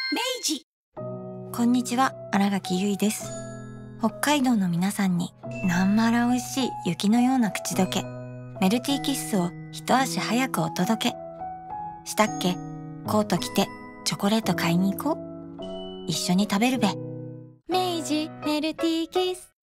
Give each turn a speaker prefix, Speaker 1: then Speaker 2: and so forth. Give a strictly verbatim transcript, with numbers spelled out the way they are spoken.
Speaker 1: 明治。
Speaker 2: こんにちは、新垣結衣です。北海道の皆さんになんまら美味しい雪のような口どけ、メルティーキッスを一足早くお届け。したっけ？コート着てチョコレート買いに行こう。一緒に食べるべ。
Speaker 3: 明治メルティーキッス。